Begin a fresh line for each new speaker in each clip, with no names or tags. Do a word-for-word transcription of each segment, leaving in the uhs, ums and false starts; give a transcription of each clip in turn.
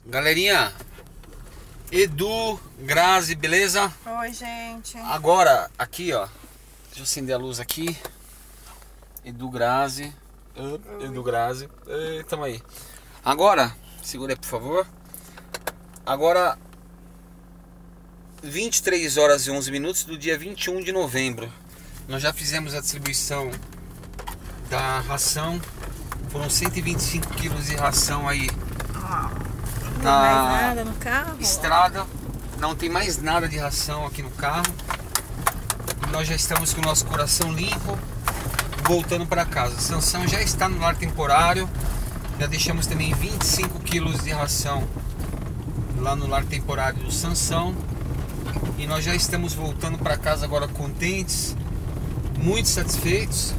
Galerinha, Edu, Grazi, beleza?
Oi, gente.
Agora, aqui ó, deixa eu acender a luz aqui. Edu, Grazi, uh, Edu, Grazi, uh, tamo aí. Agora, segura aí por favor. Agora, vinte e três horas e onze minutos do dia vinte e um de novembro. Nós já fizemos a distribuição da ração. Foram cento e vinte e cinco quilos de ração aí.
Não
Na
tem mais nada no carro?
Estrada, não tem mais nada de ração aqui no carro. E nós já estamos com o nosso coração limpo, voltando para casa. A Sansão já está no lar temporário. Já deixamos também vinte e cinco quilos de ração lá no lar temporário do Sansão. E nós já estamos voltando para casa agora contentes, muito satisfeitos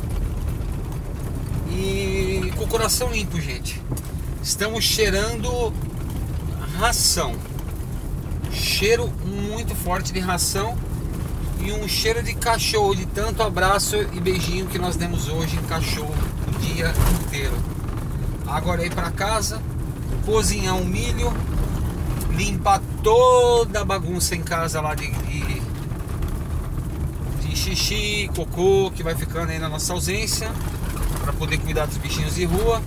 e com o coração limpo, gente. Estamos cheirando ração, cheiro muito forte de ração e um cheiro de cachorro, de tanto abraço e beijinho que nós demos hoje em cachorro o dia inteiro. Agora ir para casa, cozinhar um milho, limpar toda a bagunça em casa lá de, de, de xixi, cocô que vai ficando aí na nossa ausência, para poder cuidar dos bichinhos de rua.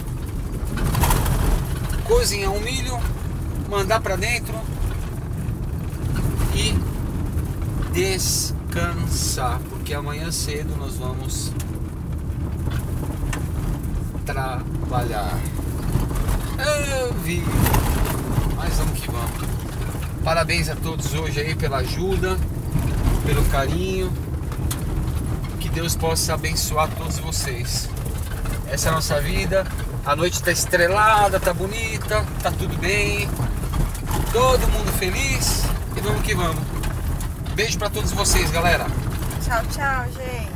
Cozinhar um milho, mandar para dentro e descansar, porque amanhã cedo nós vamos trabalhar. Eu vi, mas vamos que vamos. Parabéns a todos hoje aí pela ajuda, pelo carinho. Que Deus possa abençoar todos vocês. Essa é a nossa vida. A noite está estrelada, tá bonita, tá tudo bem. Todo mundo feliz e vamos que vamos. Beijo para todos vocês, galera.
Tchau, tchau, gente.